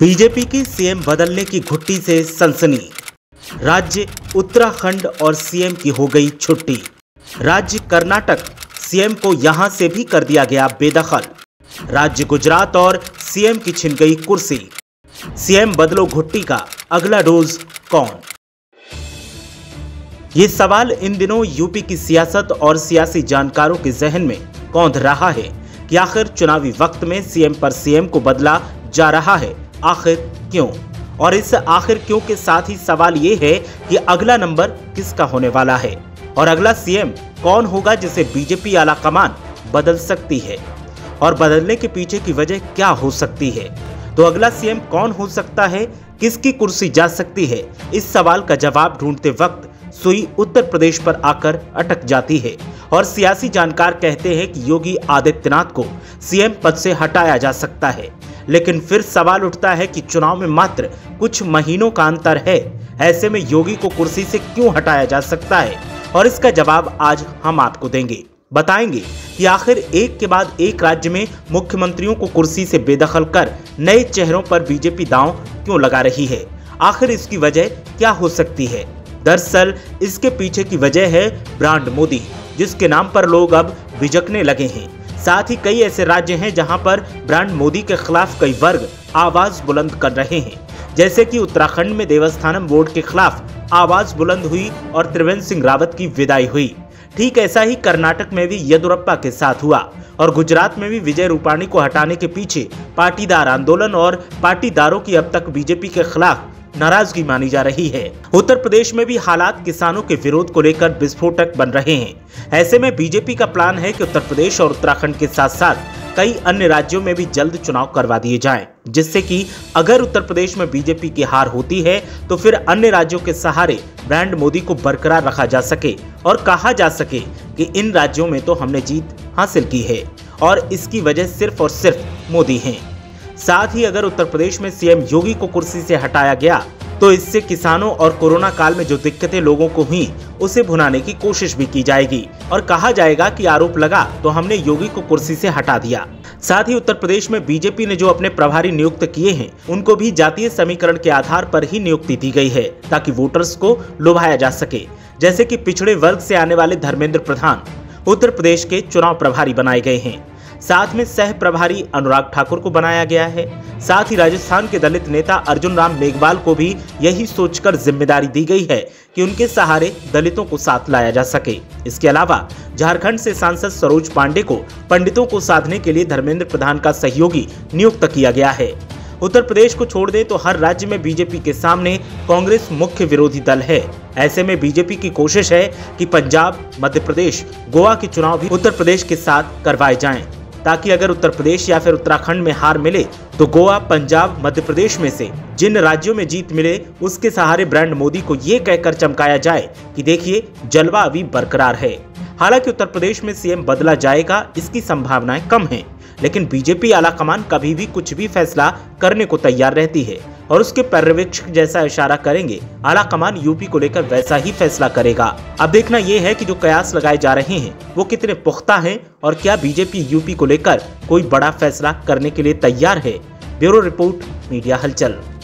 BJP की CM बदलने की घुट्टी से सनसनी। राज्य उत्तराखंड और सीएम की हो गई छुट्टी। राज्य कर्नाटक, सीएम को यहां से भी कर दिया गया बेदखल। राज्य गुजरात और सीएम की छिन गई कुर्सी। सीएम बदलो घुट्टी का अगला डोज कौन? ये सवाल इन दिनों यूपी की सियासत और सियासी जानकारों के जहन में कौंध रहा है कि आखिर चुनावी वक्त में सीएम पर सीएम को बदला जा रहा है, आखिर क्यों? और इस आखिर क्यों के साथ ही सवाल ये है कि अगला नंबर किसका होने वाला है और अगला सीएम कौन होगा जिसे बीजेपी आला कमान बदल सकती है और बदलने के पीछे की वजह क्या हो सकती है। तो अगला सीएम कौन हो सकता है, किसकी कुर्सी जा सकती है, इस सवाल का जवाब ढूंढते वक्त सुई उत्तर प्रदेश पर आकर अटक जाती है और सियासी जानकार कहते हैं कि योगी आदित्यनाथ को सीएम पद से हटाया जा सकता है। लेकिन फिर सवाल उठता है कि चुनाव में मात्र कुछ महीनों का अंतर है, ऐसे में योगी को कुर्सी से क्यों हटाया जा सकता है, और इसका जवाब आज हम आपको देंगे। बताएंगे कि आखिर एक के बाद एक राज्य में मुख्यमंत्रियों को कुर्सी से बेदखल कर नए चेहरों पर बीजेपी दांव क्यों लगा रही है, आखिर इसकी वजह क्या हो सकती है। दरअसल इसके पीछे की वजह है ब्रांड मोदी, जिसके नाम पर लोग अब बिजकने लगे हैं। साथ ही कई ऐसे राज्य हैं जहां पर ब्रांड मोदी के खिलाफ कई वर्ग आवाज बुलंद कर रहे हैं, जैसे कि उत्तराखंड में देवस्थानम बोर्ड के खिलाफ आवाज बुलंद हुई और त्रिवेंद्र सिंह रावत की विदाई हुई। ठीक ऐसा ही कर्नाटक में भी येदियुरप्पा के साथ हुआ और गुजरात में भी विजय रूपाणी को हटाने के पीछे पाटीदार आंदोलन और पाटीदारों की अब तक बीजेपी के खिलाफ नाराजगी मानी जा रही है। उत्तर प्रदेश में भी हालात किसानों के विरोध को लेकर विस्फोटक बन रहे हैं। ऐसे में बीजेपी का प्लान है कि उत्तर प्रदेश और उत्तराखंड के साथ साथ कई अन्य राज्यों में भी जल्द चुनाव करवा दिए जाएं, जिससे कि अगर उत्तर प्रदेश में बीजेपी की हार होती है तो फिर अन्य राज्यों के सहारे ब्रांड मोदी को बरकरार रखा जा सके और कहा जा सके कि इन राज्यों में तो हमने जीत हासिल की है और इसकी वजह सिर्फ और सिर्फ मोदी हैं। साथ ही अगर उत्तर प्रदेश में सीएम योगी को कुर्सी से हटाया गया तो इससे किसानों और कोरोना काल में जो दिक्कतें लोगों को हुई उसे भुनाने की कोशिश भी की जाएगी और कहा जाएगा कि आरोप लगा तो हमने योगी को कुर्सी से हटा दिया। साथ ही उत्तर प्रदेश में बीजेपी ने जो अपने प्रभारी नियुक्त किए हैं उनको भी जातीय समीकरण के आधार पर ही नियुक्ति दी गई है ताकि वोटर्स को लुभाया जा सके। जैसे कि पिछड़े वर्ग से आने वाले धर्मेंद्र प्रधान उत्तर प्रदेश के चुनाव प्रभारी बनाए गए हैं। साथ में सह प्रभारी अनुराग ठाकुर को बनाया गया है। साथ ही राजस्थान के दलित नेता अर्जुन राम मेघवाल को भी यही सोचकर जिम्मेदारी दी गई है कि उनके सहारे दलितों को साथ लाया जा सके। इसके अलावा झारखंड से सांसद सरोज पांडे को पंडितों को साधने के लिए धर्मेंद्र प्रधान का सहयोगी नियुक्त किया गया है। उत्तर प्रदेश को छोड़ दें तो हर राज्य में बीजेपी के सामने कांग्रेस मुख्य विरोधी दल है। ऐसे में बीजेपी की कोशिश है कि पंजाब, मध्य प्रदेश, गोवा के चुनाव भी उत्तर प्रदेश के साथ करवाए जाएं, ताकि अगर उत्तर प्रदेश या फिर उत्तराखंड में हार मिले तो गोवा, पंजाब, मध्य प्रदेश में से जिन राज्यों में जीत मिले उसके सहारे ब्रांड मोदी को ये कहकर चमकाया जाए कि देखिए जलवा अभी बरकरार है। हालांकि उत्तर प्रदेश में सीएम बदला जाएगा इसकी संभावनाएं कम हैं, लेकिन बीजेपी आलाकमान कभी भी कुछ भी फैसला करने को तैयार रहती है और उसके पर्यवेक्षक जैसा इशारा करेंगे आलाकमान यूपी को लेकर वैसा ही फैसला करेगा। अब देखना यह है कि जो कयास लगाए जा रहे हैं वो कितने पुख्ता हैं और क्या बीजेपी यूपी को लेकर कोई बड़ा फैसला करने के लिए तैयार है। ब्यूरो रिपोर्ट, मीडिया हलचल।